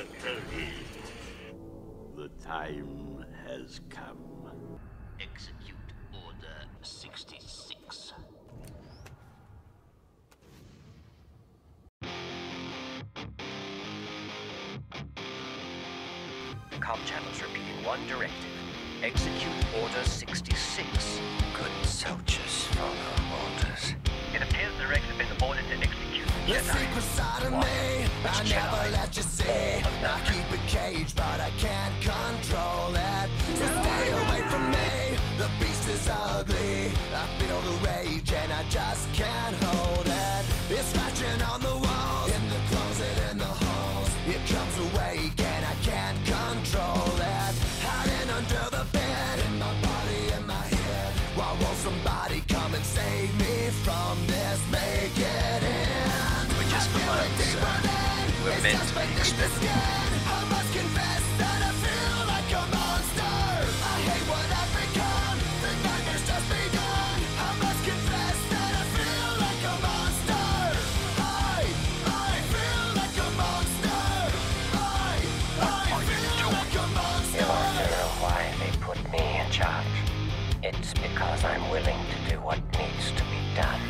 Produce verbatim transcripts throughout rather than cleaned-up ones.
The time has come. Execute Order sixty-six. Com channels repeating one directive. Execute Order sixty-six. Good soldiers follow orders. It appears the Rex have been ordered to execute the The Jedi. secret side of me, I never let you see. I keep it caged, but I can't control it. So stay away from me, the beast is ugly. I feel the rage and I just can't hold it. It's scratching on the walls, in the closet, in the halls. It comes awake and I can't control it. Hiding under the bed, in my body, in my head. Why won't somebody come and save me from this? Make it end. We're just clones, uh, we're meant to be expendable. I must confess that I feel like a monster. I hate what I've become. The nightmare's just begun. I must confess that I feel like a monster. I, I feel like a monster. I, I feel like a monster. You want to know why they put me in charge? It's because I'm willing to do what needs to be done.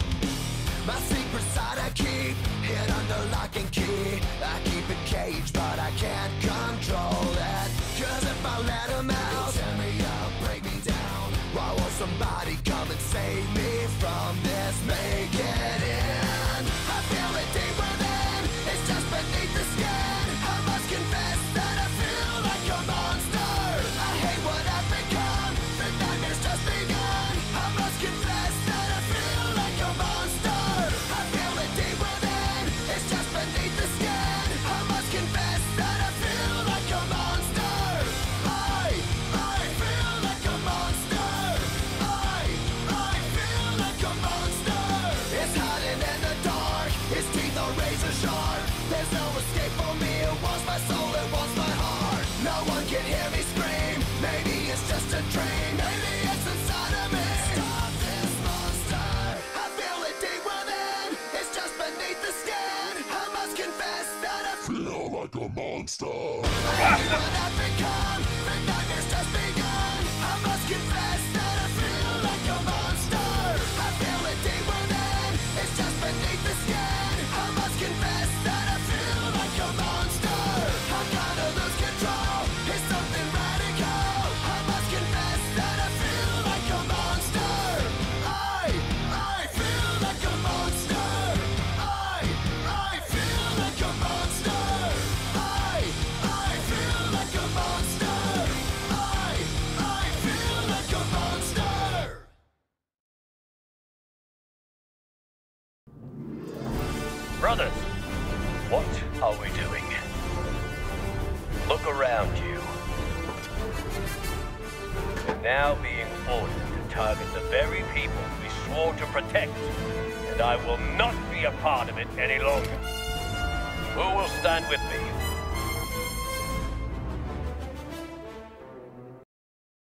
My secret side I keep hid under lock and key. I keep it caged, but I can't control it. Cause if I let him out, he'll tear me up, break me down. Why won't somebody come and save me from this? Make it end. I feel it deep within, it's just beneath the skin. I must confess that I feel like a monster. I hate what I've become, the nightmare's just begun. I must confess that I feel like a monster. I feel it deep within, it's just beneath the skin. I must confess that I feel like a monster. I, I feel like a monster. I, I feel like a monster. It's hiding in the dark, its teeth are razor sharp. There's no escape for me, it wants my soul, it wants my heart. No one can hear me scream, maybe it's just a dream. Maybe it's inside of me. Stop this monster. I feel it deep within, it's just beneath the skin. I must confess that I feel like a monster. I hate what I've become, the nightmare's just begun. I must confess that I feel like a monster. I feel it deep within, it's just beneath the skin. I must confess that I feel like a monster. I gotta lose control, it's something radical. I must confess that I feel like a monster. I, I feel like a monster. I, I feel like a monster. I, I feel like a monster. I, I feel like a monster. Brothers, what are we doing? Look around you. We're now being ordered to target the very people we swore to protect, and I will not be a part of it any longer. Who will stand with me?